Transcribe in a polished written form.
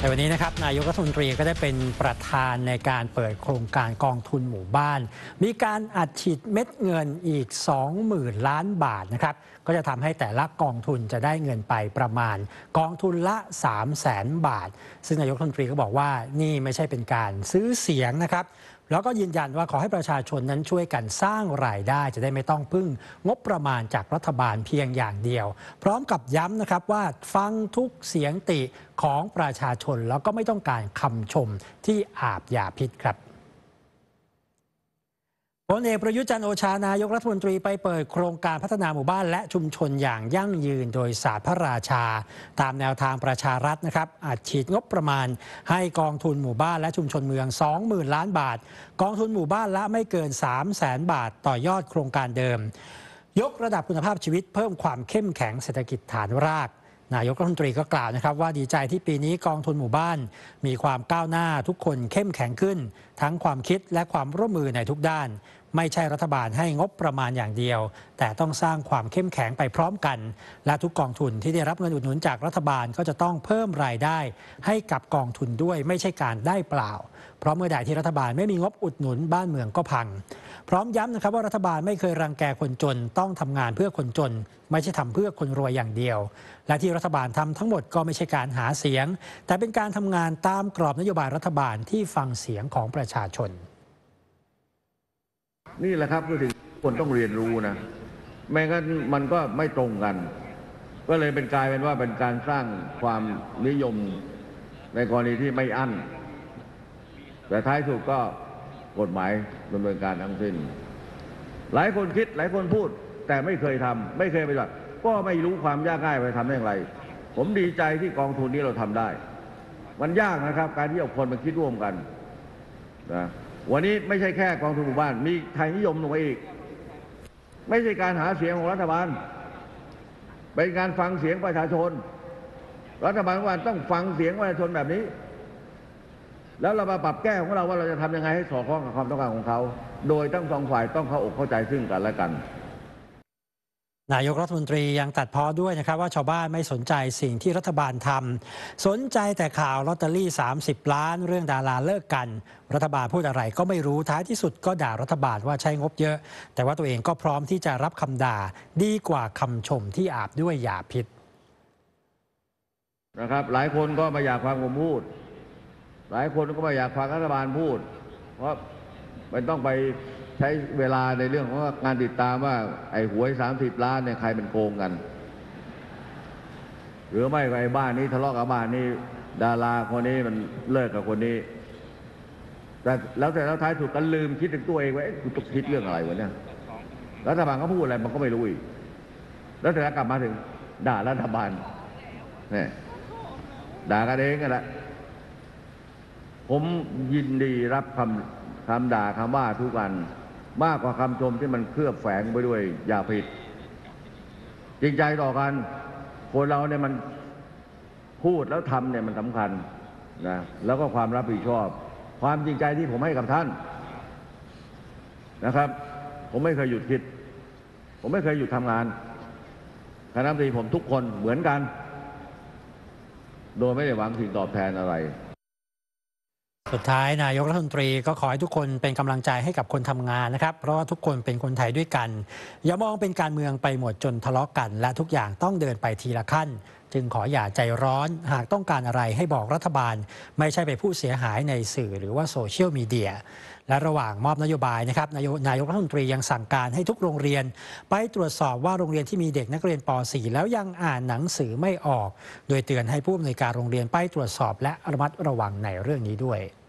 ในวันนี้นะครับนายกรัฐมนตรีก็ได้เป็นประธานในการเปิดโครงการกองทุนหมู่บ้านมีการอัดฉีดเม็ดเงินอีก 20,000 ล้านบาทนะครับก็จะทำให้แต่ละกองทุนจะได้เงินไปประมาณกองทุนละ 300,000 บาทซึ่งนายกรัฐมนตรีก็บอกว่านี่ไม่ใช่เป็นการซื้อเสียงนะครับแล้วก็ยืนยันว่าขอให้ประชาชนนั้นช่วยกันสร้างรายได้จะได้ไม่ต้องพึ่งงบประมาณจากรัฐบาลเพียงอย่างเดียวพร้อมกับย้ำนะครับว่าฟังทุกเสียงติของประชาชนแล้วก็ไม่ต้องการคำชมที่อาบยาพิษครับพลเอกประยุทธ์จันทร์โอชานายกรัฐมนตรีไปเปิดโครงการพัฒนาหมู่บ้านและชุมชนอย่างยั่งยืนโดยศาสตร์พระราชาตามแนวทางประชารัฐนะครับอัดฉีดงบประมาณให้กองทุนหมู่บ้านและชุมชนเมือง 20,000 ล้านบาทกองทุนหมู่บ้านละไม่เกิน 300,000 บาทต่อยอดโครงการเดิมยกระดับคุณภาพชีวิตเพิ่มความเข้มแข็งเศรษฐกิจฐานรากนายกรัฐมนตรีก็กล่าวนะครับว่าดีใจที่ปีนี้กองทุนหมู่บ้านมีความก้าวหน้าทุกคนเข้มแข็งขึ้นทั้งความคิดและความร่วมมือในทุกด้านไม่ใช่รัฐบาลให้งบประมาณอย่างเดียวแต่ต้องสร้างความเข้มแข็งไปพร้อมกันและทุกกองทุนที่ได้รับเงินอุดหนุนจากรัฐบาลก็จะต้องเพิ่มรายได้ให้กับกองทุนด้วยไม่ใช่การได้เปล่าเพราะเมื่อใดที่รัฐบาลไม่มีงบอุดหนุนบ้านเมืองก็พังพร้อมย้ำนะครับว่ารัฐบาลไม่เคยรังแกคนจนต้องทำงานเพื่อคนจนไม่ใช่ทำเพื่อคนรวยอย่างเดียวและที่รัฐบาลทำทั้งหมดก็ไม่ใช่การหาเสียงแต่เป็นการทำงานตามกรอบนโยบายรัฐบาลที่ฟังเสียงของประชาชนนี่แหละครับคือสิ่งที่คนต้องเรียนรู้นะไม่งั้นมันก็ไม่ตรงกันก็เลยเป็นกลายเป็นว่าเป็นการสร้างความนิยมในกรณีที่ไม่อั้นแต่ท้ายสุดก็กฎหมายดำเนินการทั้งสิ้นหลายคนคิดหลายคนพูดแต่ไม่เคยทำไม่เคยปฏิบัติก็ไม่รู้ความยากง่ายไปทำได้อย่างไรผมดีใจที่กองทุนนี้เราทำได้มันยากนะครับการที่เอาคนมาคิดร่วมกันนะวันนี้ไม่ใช่แค่กองทุนหมู่บ้านมีไทยนิยมลงไปอีกไม่ใช่การหาเสียงของรัฐบาลเป็นการฟังเสียงประชาชนรัฐบาลว่าต้องฟังเสียงประชาชนแบบนี้แล้วเรามาปรับแก้ของเราว่าเราจะทำยังไงให้สอดคล้องกับความต้องการของเขาโดยทั้งสองฝ่ายต้องเข้าอกเข้าใจซึ่งกันและกันนายกรัฐมนตรียังตัดพ้อด้วยนะครับว่าชาวบ้านไม่สนใจสิ่งที่รัฐบาลทำสนใจแต่ข่าวลอตเตอรี่30 ล้านเรื่องดาราเลิกกันรัฐบาลพูดอะไรก็ไม่รู้ท้ายที่สุดก็ด่ารัฐบาลว่าใช้งบเยอะแต่ว่าตัวเองก็พร้อมที่จะรับคำด่าดีกว่าคำชมที่อาบด้วยยาพิษนะครับหลายคนก็ไม่อยากฟังผมพูดหลายคนก็ไม่อยากฟังรัฐบาลพูดเพราะมันต้องไปใช้เวลาในเรื่องของการติดตามว่าไอ้หวย30 ล้านเนี่ยใครเป็นโกงกันหรือไม่ไอ้บ้านนี้ทะเลาะกับบ้านนี้ดาราคนนี้มันเลิกกับคนนี้แต่แล้วท้ายสุดก็ลืมคิดถึงตัวเองว่ากูต้องคิดเรื่องอะไรวะเนี่ยรัฐบาลเขาพูดอะไรมันก็ไม่รู้อีกแล้วแต่กลับมาถึงด่ารัฐบาลเนี่ยด่ากันเองกันแหละผมยินดีรับคำด่าคำว่าทุกอันมากกว่าคำชมที่มันเคลือบแฝงไปด้วยยาพิษจริงใจต่อกันคนเราเนี่ยมันพูดแล้วทำเนี่ยมันสำคัญนะแล้วก็ความรับผิดชอบความจริงใจที่ผมให้กับท่านนะครับผมไม่เคยหยุดคิดผมไม่เคยหยุดทำงานคณะรัฐมนตรีผมทุกคนเหมือนกันโดยไม่ได้หวังสิ่งตอบแทนอะไรสุดท้ายนายกรัฐมนตรีก็ขอให้ทุกคนเป็นกำลังใจให้กับคนทำงานนะครับเพราะว่าทุกคนเป็นคนไทยด้วยกันอย่ามองเป็นการเมืองไปหมดจนทะเลาะกันและทุกอย่างต้องเดินไปทีละขั้นจึงขออย่าใจร้อนหากต้องการอะไรให้บอกรัฐบาลไม่ใช่ไปพูดเสียหายในสื่อหรือว่าโซเชียลมีเดียและระหว่างมอบนโยบายนะครับนายกรัฐมนตรียังสั่งการให้ทุกโรงเรียนไปตรวจสอบว่าโรงเรียนที่มีเด็กนักเรียนป .4 แล้วยังอ่านหนังสือไม่ออกโดยเตือนให้ผู้อำนวยการโรงเรียนไปตรวจสอบและระมัดระวังในเรื่องนี้ด้วย